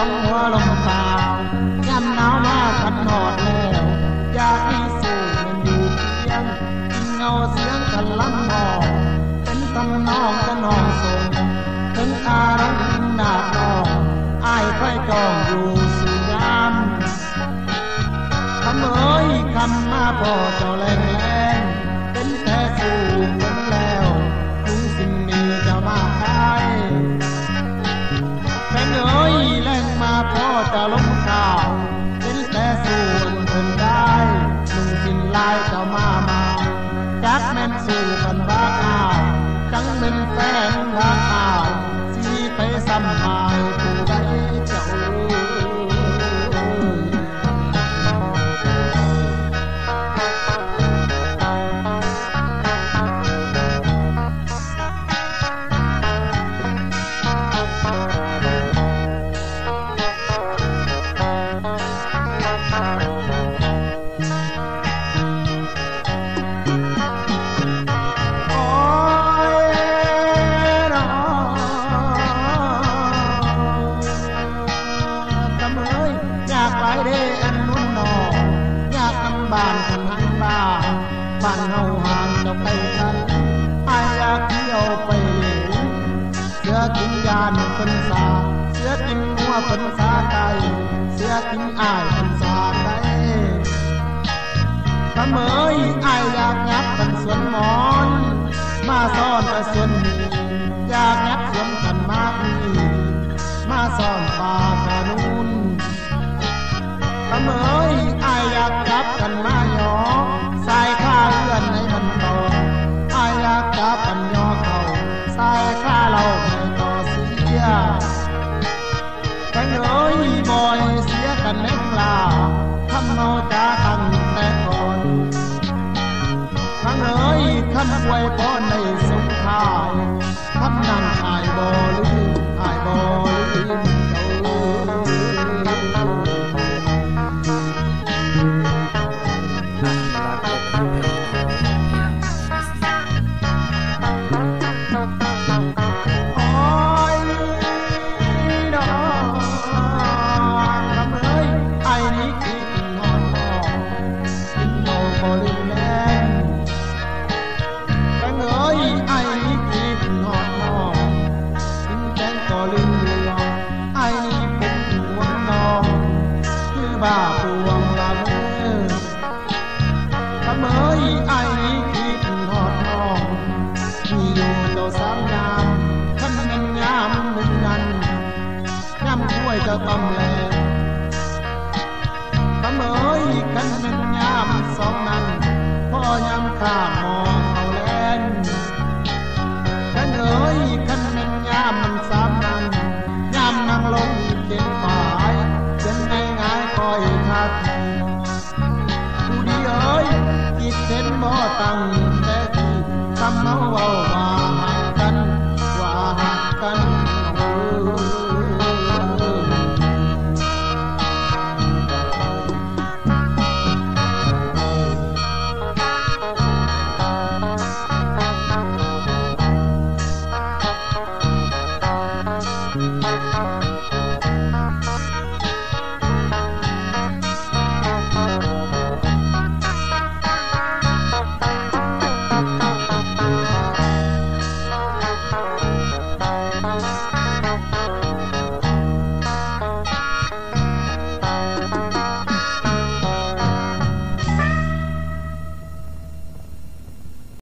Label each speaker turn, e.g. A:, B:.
A: องหัวลมตายามหนาวมากันหอดแล้วอยากมีสู่มันอยู่เพียงกินเงาเสียงกันลำหอกเป็นตำนองกันนองส่งถึงอารังหน้าคองอ้ายค่อยจองอยู่สู่ยามคำเอ้ยคำมาพอเจ้าแรงแรงเป็นแต่สู่คนแล้วทุกสิ่งนี้จะมาขายแฟนเอ้ยแรงมาพอจะล้มข่าวเป็นแต่สู่คนได้ลุงกินลายจะมาจักแม่นสู่กันบ้าข่าวจังเป็นแฟนบ้าข่าวสีไปซ้ำหายผู้ใดเจ้าบ้านคนหันบ้าบ้านเฮาห่างเจ้าไปกันอายอยากเที่ยวไปเล่นเสือกินยานคนสาเสือกินหัวคนสาไก่เสือกินอ้ายคนสาไก่ทำเอ้ยอายอยากงับกันสวนหมอนมาซ่อนแต่สวนนี้อยากงับสวนกันมากนี่มาซ่อนป่ากระนูนทำเอ้ยอายอยากจับกันมาหยอสายข้าเลื่อนในมันต่ออายอยากจับกันยอเขาสายข้าเราให้ต่อเสียแฟนเอ้ยบ่อยเสียกันเล็กลาทำเนาจาตั้งแต่ก่อนแฟนเอ้ยคำอวยพรในสุขทายคำนั่งอายบ่ลืมอายบ่ลืมบ้าพวงละเมอทำเอ้ยไอ้นี้คิดหอดน้องมีอยู่เจ้าสามยามท่านเป็นยามหนึ่งนั้นยามช่วยเจ้าต้อมแลทำเอ้ยกันเป็นยามสองนั้นพ่อยามข้ามองเอาแลนกันเอ้ยกันเป็นยามมันสามนั้นยามนั่งลงเขียนหมายเป็นง่ายๆคอยทักผู้ดีเอ้ยคิดเห็นบ่ตั้งแต่ที่ทำเอาเอา